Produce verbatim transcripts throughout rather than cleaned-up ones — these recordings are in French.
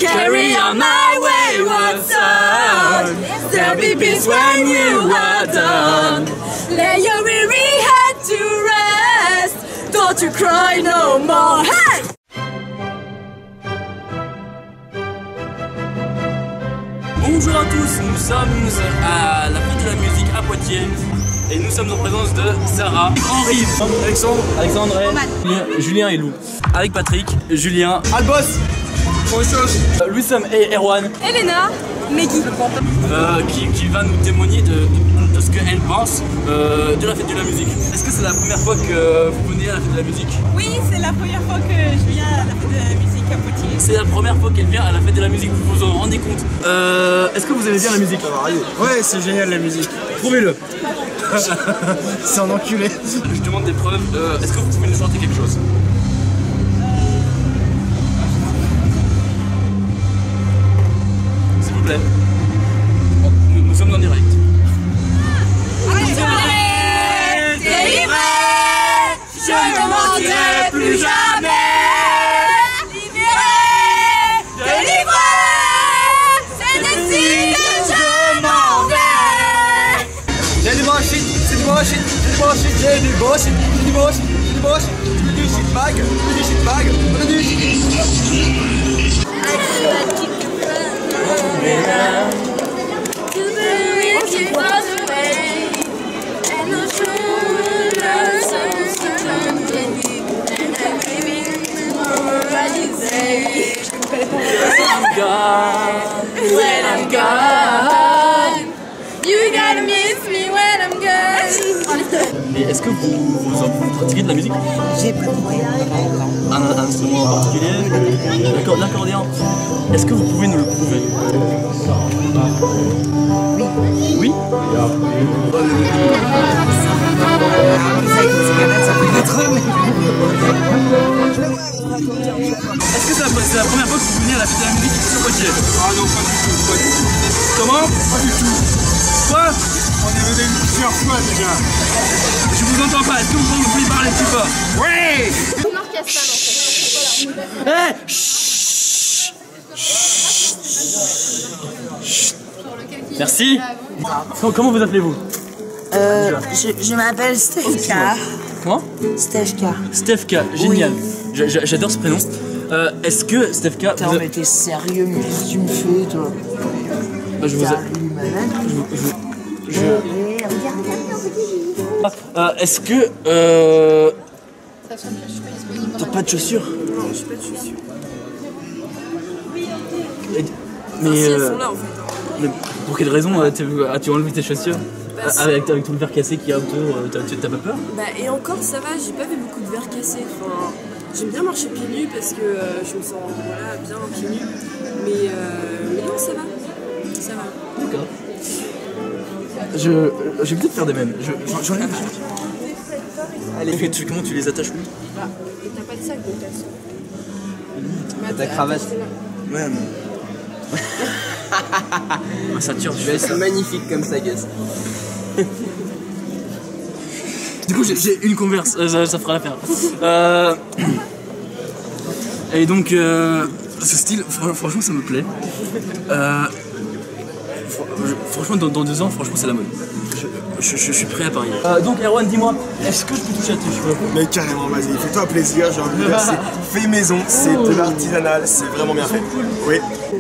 Carry on my wayward son. There'll be peace when you are done. Lay your weary head to rest. Don't you cry no more. Hey! Bonjour à tous, nous sommes à la fête de la musique à Poitiers et nous sommes en présence de Sarah, Henri, Alexandre, Alexandre et Julien, Julien et Lou. Avec Patrick, Julien, Albos, euh, Louis Sam et Erwan, Elena, Meggy, euh, qui, qui va nous témoigner de, de, de ce qu'elle pense euh, de la fête de la musique. Est-ce que c'est la première fois que vous venez à la fête de la musique? Oui, c'est la première fois que je viens à la fête de la musique à Poitiers. C'est la première fois qu'elle vient à la fête de la musique, vous vous en rendez compte? euh, Est-ce que vous aimez bien la musique? Ouais, c'est génial la musique. Prouvez-le. C'est un enculé. Je demande des preuves. Euh, Est-ce que vous pouvez nous chanter quelque chose? S'il vous plaît. Nous, nous sommes en direct. délivré, je ne mentirai plus jamais. Libéré, délivré, c'est décidé, je m'en vais. J'ai du bullshit, c'est du bullshit, j'ai du bullshit, j'ai du bullshit, j'ai du bullshit, j'ai du bullshit, j'ai du shit bag, j'ai du shit bag, on a du shit. When I'm gone, you gotta miss me when I'm gone. Et est-ce que vous, vous, vous pratiquez de la musique? J'ai pas de moyen. Un, un instrument en particulier? D'accord, l'accordéon. Est-ce que vous pouvez nous le prouver? Oui. Oui? Est-ce que c'est la, c'est la première fois que vous venez à la fête de la musique sur Poitiers? Ah non, pas du tout, pas du tout. Comment? Pas du tout. Quoi? On est venu plusieurs fois déjà. Je vous entends pas, est-ce que vous pouvez parler plus fort? Oui. Marc Castan, en fait. Hé! Chut! Chut! Merci. Comment vous appelez-vous? Euh, je je m'appelle Stefka. Comment? Stefka. Stefka, génial. Oui. J'adore ce prénom. Euh, Est-ce que Stefka... Putain, vous a... mais t'es sérieux, mais qu'est-ce que tu me fais, toi? Bah, je vous... A... Je... je... je... Ah, euh, Est-ce que... Euh... T'as pas de chaussures? Non, je suis pas de chaussures. Et... Mais, enfin, si, euh... elles sont là, en fait. Mais pour quelle raison euh, as-tu enlevé tes chaussures? Bah, avec, avec tout le verre cassé qu'il y a autour, t'as pas peur? Bah, et encore, ça va, j'ai pas vu beaucoup de verres cassés. Enfin, j'aime bien marcher pieds nus parce que euh, je me sens voilà, bien pieds nus. Mais, euh, mais non, ça va. Ça va. D'accord. Je, je vais peut-être faire des mêmes. J'en ai une. Allez, tu, comment tu les attaches où? Ah, et t'as pas de sac de toute façon. Ta cravate. Ouais, mais... Ma ceinture, je C'est magnifique comme ça, guess. Du coup, j'ai une converse, ça, ça fera l'affaire. Euh... Et donc, euh... ce style, franchement, ça me plaît. Euh... Franchement, dans, dans deux ans, franchement, c'est la mode. Je, je, je suis prêt à parier. Euh, donc, Erwan, dis-moi, est-ce que je peux toucher à tes cheveux? Mais carrément, vas-y, fais-toi plaisir, j'ai envie de dire, c'est fait maison, c'est de l'artisanal, c'est vraiment bien fait. Oui.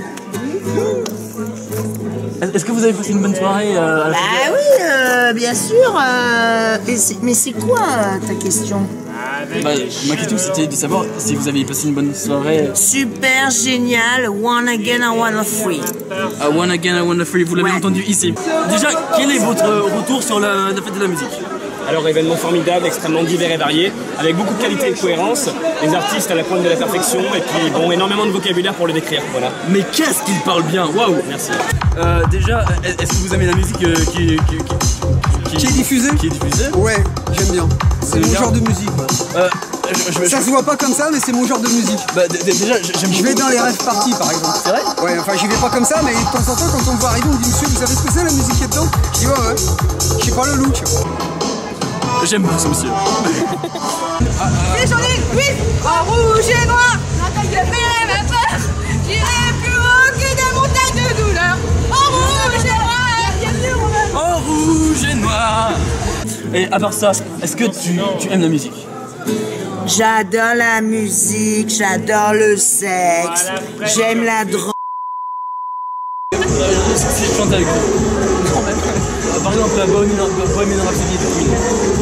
Est-ce que vous avez passé une bonne soirée euh, à la Bah oui, euh, bien sûr. Euh, mais c'est quoi euh, ta question? Bah, ma question c'était de savoir si vous avez passé une bonne soirée. Super génial, one again, I wanna free. Uh, one again, I wanna free, vous l'avez ouais. entendu ici. Déjà, quel est votre retour sur la, la fête de la musique? Alors, événement formidable, extrêmement divers et varié, avec beaucoup de qualité et de cohérence, des artistes à la pointe de la perfection, et puis bon, énormément de vocabulaire pour le décrire, voilà. Mais qu'est-ce qu'il parle bien, waouh. Merci. Euh, déjà, est-ce que vous aimez la musique euh, qui, qui, qui, qui, qui est diffusée? Qui est diffusée? Ouais, j'aime bien. C'est mon bien. genre de musique. Euh, je, je, ça je... se voit pas comme ça, mais c'est mon genre de musique. Bah, déjà, j'aime Je vais dans les rêves parties, par exemple. C'est vrai? Ouais, enfin, j'y vais pas comme ça, mais de temps en temps, quand on me voit arriver, on me dit, monsieur, vous savez ce que c'est la musique qui est dedans? Je dis, ouais, ouais. Je sais pas le look. J'aime beaucoup ce monsieur. Et j'en ai huit en rouge et noir. La taille de mes peur, j'irai plus Et à part ça, est-ce que tu, tu aimes la musique? J'adore la musique, j'adore le sexe, j'aime la drogue. Si je chante avec vous. Par exemple, la Bohemian Rhapsody de Queen.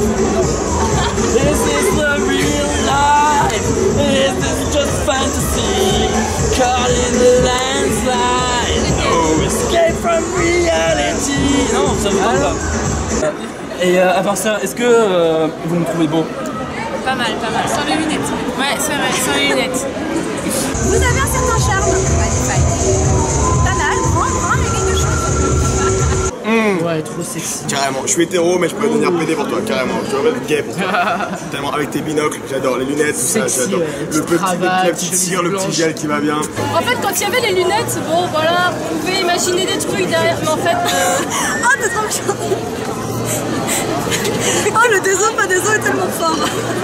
This is the real life. This is just fantasy. Caught in the landslide. No escape from reality. Non, ça vous parle pas. Et euh, à part ça, est-ce que euh, vous me trouvez beau? Pas mal, pas mal. Sans les lunettes. Ouais, c'est vrai, sans les lunettes. Vous avez un certain charme. Pas mal, grand, grand, mais quelque chose. Mmh. Ouais, trop sexy. Carrément, je suis hétéro, mais je peux devenir pédé pour toi, carrément. Je peux être gay pour toi. Tellement, avec tes binocles, j'adore les lunettes, tout ça, j'adore. Ouais, le petit, cravate, la petite cire, le petit gel qui va bien. En fait, quand il y avait les lunettes, bon, voilà, vous pouvez imaginer des trucs derrière, mais en fait. Euh... Oh, t'es trop méchant. Oh, le déso, pas déso est tellement fort.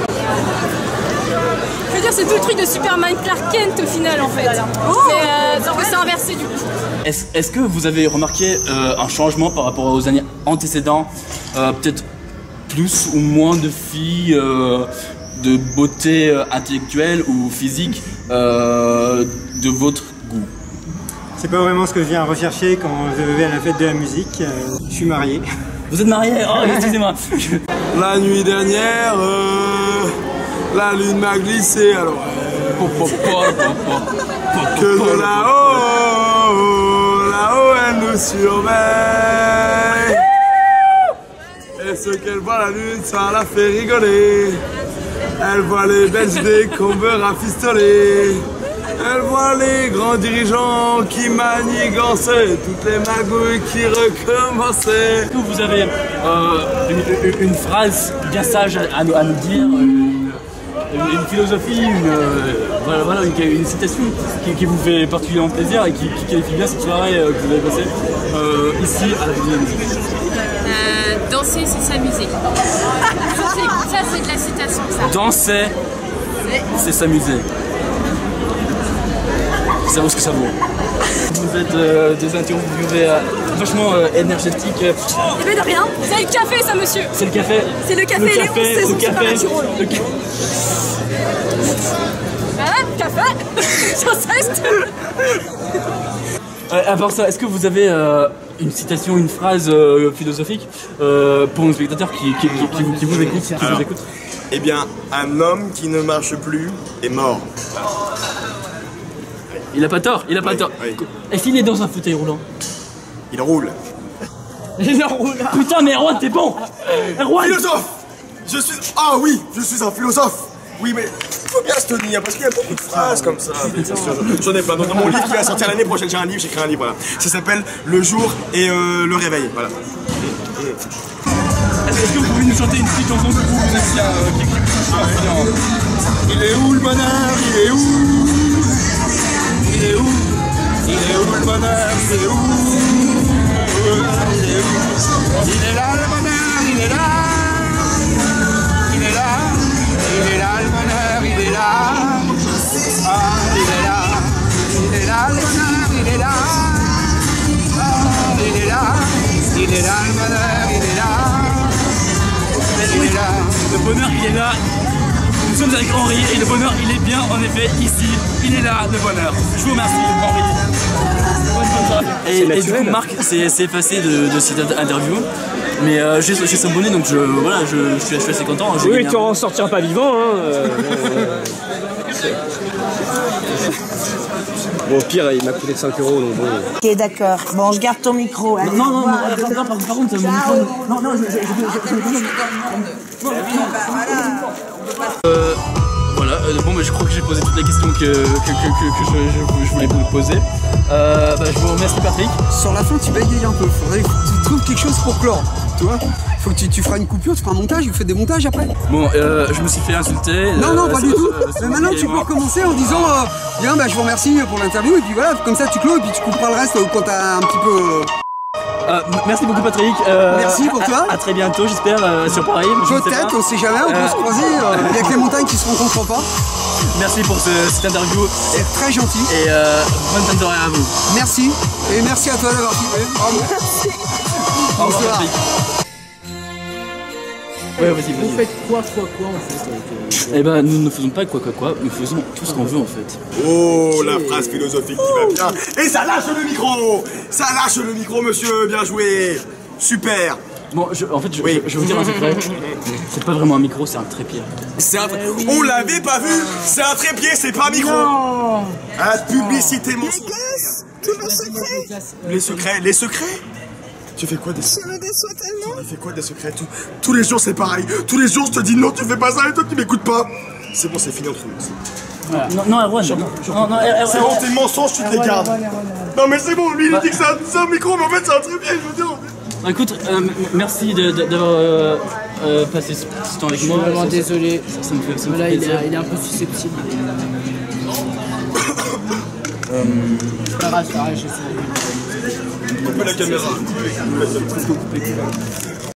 Je veux dire, c'est tout le truc de Superman Clark Kent au final, en fait. Oh, c'est euh, inversé du coup. Est-ce est-ce que vous avez remarqué euh, un changement par rapport aux années antécédentes? euh, Peut-être plus ou moins de filles euh, de beauté euh, intellectuelle ou physique euh, de votre goût? C'est pas vraiment ce que je viens rechercher quand je vais à la fête de la musique. Euh, je suis marié. Vous êtes marié? Oh, excusez-moi. La nuit dernière, euh, la lune m'a glissé, alors euh, que de là-haut, là-haut elle nous surveille. Et ce qu'elle voit la lune, ça la fait rigoler. Elle voit les Belges des combeurs rafistoler. Elle voit les grands dirigeants qui manigançaient, toutes les magouilles qui recommençaient. Est-ce que vous avez euh, une, une, une phrase bien sage à, à, nous, à nous dire, une, une, une philosophie, une, euh, voilà, voilà, une, une citation qui, qui vous fait particulièrement plaisir et qui, qui qualifie bien cette soirée euh, que vous avez passée euh, ici à la Fête de la musique? Euh, danser, c'est s'amuser. Ça, c'est de la citation, ça. Danser, c'est s'amuser. Ça vaut ce que ça vaut. Vous êtes euh, des interviewés euh, vachement euh, énergétiques. Euh. Eh ben de rien. C'est le café, ça, monsieur. C'est le café. C'est le café, le les café, onze saisons le café. Supernatural. Le ca... Ah, café. J'insiste. euh, à part ça, est-ce que vous avez euh, une citation, une phrase euh, philosophique euh, pour nos spectateurs qui, qui, qui, qui, vous, qui vous écoutent, qui Alors, vous écoutent? Eh bien, un homme qui ne marche plus est mort. Il a pas tort, il a pas Oui, tort. oui. Est-ce qu'il est dans un fauteuil roulant? Il roule. Il roule. Putain, mais Erwan, t'es bon. Erwan. Philosophe. Je suis... Ah oui, je suis un philosophe. Oui, mais il faut bien se tenir, parce qu'il y a beaucoup de phrases comme ça. J'en ai plein. Donc, dans mon livre qui va sortir l'année prochaine, j'ai un livre, j'écris un livre, voilà. Ça s'appelle Le jour et euh, le réveil, voilà. Est-ce que vous pouvez nous chanter une petite chanson que vous, vous êtes bien, euh, qui, qui vous touche bien? Il est où le bonheur? Il est où? Il est où? Il est où le bonheur? Il est où? Il est où? Il est là le bonheur, il est là. Il est là. Il est là le bonheur, il est là. Ah, il est là. Il est là le bonheur, il est là. Ah, il est là. Il est là le bonheur, il est là. Il est là. Le bonheur, il est là. Nous sommes avec Henri et le bonheur, il est bien en effet ici. Il est là, le bonheur. Je vous remercie, Henri. Et, et du coup, Marc s'est effacé de, de cette interview. Mais euh, j'ai son bonnet, donc je, voilà, je, je, suis, je suis assez content. Oui, tu en sortiras pas vivant. Hein, euh, bon, au pire, il m'a coûté cinq euros, donc bon. Ok, d'accord. Bon, je garde ton micro. Allez, non, non, non, voir, non, non, par, par contre, mon micro. Non, non, je. je, je, je, je euh, voilà, euh, bon, bah, je crois que j'ai posé toutes les questions que, que, que, que, que je, je, je voulais vous poser. Euh, bah, je vous remercie, Patrick. Sur la fin, tu bégayes un peu. Faudrait que tu trouves quelque chose pour clore. Tu vois? Faut que tu, tu feras une coupure, tu feras un montage, vous faites des montages après. Bon, euh, je me suis fait insulter. Non, euh, non, pas du tout. Euh, Mais maintenant, tu peux recommencer en disant euh, bien, bah, je vous remercie pour l'interview. Et puis voilà, comme ça, tu clôt et puis tu couperas le reste quand t'as un petit peu. Euh... Euh, merci beaucoup, Patrick. Euh, merci pour toi. À, à très bientôt, j'espère, euh, sur Paris. Peut-être, on sait jamais, on peut euh... se croiser. Il n'y a que les montagnes qui se rencontrent pas. Merci pour ce, cette interview. C'est très gentil. Et euh, bonne fin de soirée à vous. Merci. Et merci à toi d'avoir filmé. Au revoir. Au revoir, Patrick. Ouais, vas-y, vas-y. Vous faites quoi, quoi, quoi en fait avec, euh... Eh ben, nous ne faisons pas quoi, quoi, quoi. Nous faisons tout ce qu'on veut en fait. Oh, la phrase philosophique qui va bien. Et ça lâche le micro. Ça lâche le micro, monsieur. Bien joué. Super. Bon, je, en fait, je, oui. je, je vais vous dire un secret. C'est pas vraiment un micro, c'est un trépied. C'est un... oui. On l'avait pas vu. C'est un trépied, c'est pas un micro. Non. Ah, publicité mensongère. Tous nos secrets. Les secrets, les secrets. Tu fais quoi des secrets? Je me déçois tellement. Tu fais quoi des secrets? Tous, tous les jours c'est pareil. Tous les jours je te dis non, tu fais pas ça et toi tu m'écoutes pas. C'est bon, c'est fini entre nous. Voilà. Non, non, Erwan, non, non, non, c'est bon, tes mensonges, tu te les gardes. Non, mais c'est bon, lui il bah. dit que c'est un, un micro, mais en fait c'est un trépied, je veux dire. Bah, écoute, euh, merci d'avoir euh, euh, passé ce, ce temps avec moi. Je suis vraiment ça, désolé. Ça, ça me fait, ça me là, fait il, est, il est un peu susceptible. euh... C'est pas grave, c'est pareil, j'essaie. On peut la caméra.